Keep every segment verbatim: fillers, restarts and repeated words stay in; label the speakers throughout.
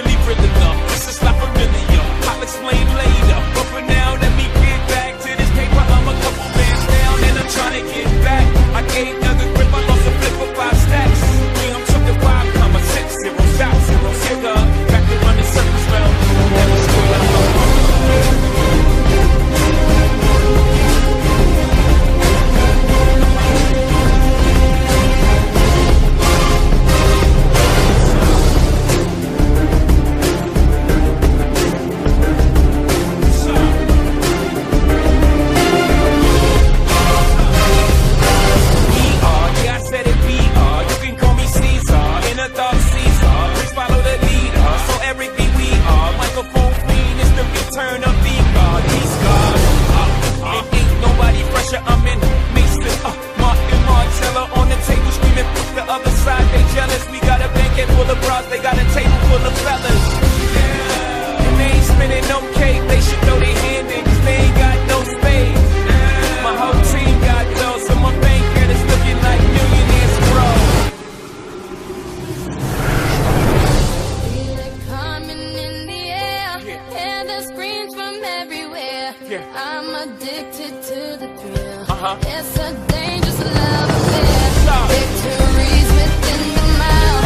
Speaker 1: be realer. This is not familiar, I'll explain later. But for now, let me get back to this paper. I'm a couple bands down and I'm trying to get back. I gave another grip, I lost a flip for five stacks. Yeah, I'm talking five comma six, zero shot, zero cigar. Back to run the circles round, never screw up. They got a table full of fellas, yeah. And they ain't spinning no cake. They should throw their hand in, cause they ain't got no space, yeah. My whole team got dough, so my bank account is looking like millionaires grow.
Speaker 2: Feel it coming in the air, yeah. Hear the screams from everywhere, yeah. I'm addicted to the thrill, uh-huh. It's a dangerous love affair. Victories within the mile.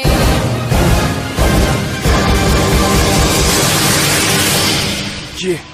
Speaker 1: Yeah.